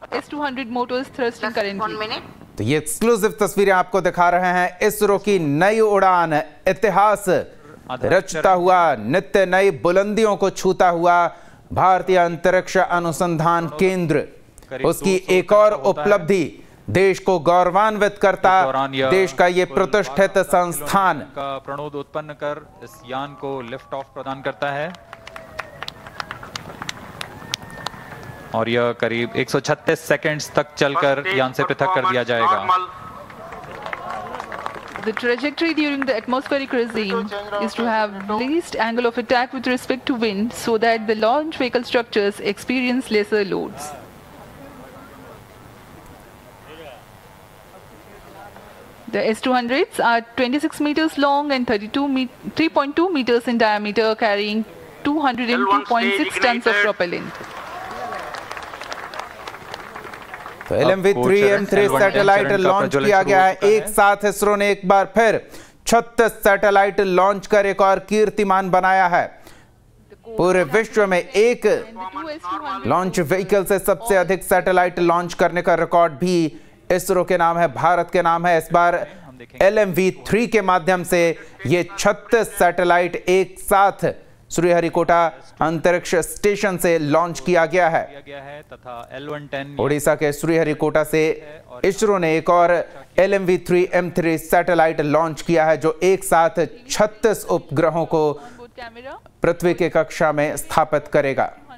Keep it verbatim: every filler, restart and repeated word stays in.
S two hundred motors thrusting currently. तो ये exclusive तस्वीरें आपको दिखा रहे हैं। इसरो की नई उड़ान, इतिहास रचता हुआ, नित्य नई बुलंदियों को छूता हुआ भारतीय अंतरिक्ष अनुसंधान केंद्र, उसकी एक और उपलब्धि देश को गौरवान्वित करता। देश का ये प्रतिष्ठित संस्थान का प्रणोद उत्पन्न कर इस यान को लिफ्ट ऑफ प्रदान करता है और यह करीब एक सौ छत्तीस सेकंड्स तक चलकर यान से पृथक कर दिया जाएगा। The trajectory during the atmospheric regime is to have least angle of attack with respect to wind so that the launch vehicle structures experience lesser loads. The S two hundreds are twenty-six meters long and thirty-two three point two meters in diameter, carrying two hundred two point six tons of propellant. तो L M V three M three satellite launch किया गया है। एक साथ इसरो ने एक बार फिर छत्तीस सैटेलाइट लॉन्च कर एक और कीर्तिमान बनाया है। पूरे विश्व में एक लॉन्च व्हीकल से सबसे अधिक सैटेलाइट लॉन्च करने का रिकॉर्ड भी इसरो के नाम है, भारत के नाम है। इस बार एल एम वी थ्री के माध्यम से ये छत्तीस सैटेलाइट एक साथ श्रीहरिकोटा अंतरिक्ष स्टेशन से लॉन्च किया गया है तथा ओडिशा के श्रीहरिकोटा से इसरो ने एक और L M V three M three satellite launch किया है, जो एक साथ छत्तीस उपग्रहों को पृथ्वी के कक्षा में स्थापित करेगा।